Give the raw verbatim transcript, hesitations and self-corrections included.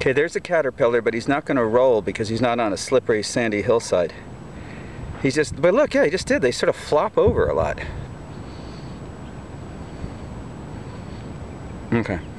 Okay, there's a caterpillar, but he's not going to roll because he's not on a slippery, sandy hillside. He's just, but look, yeah, he just did. They sort of flop over a lot. Okay.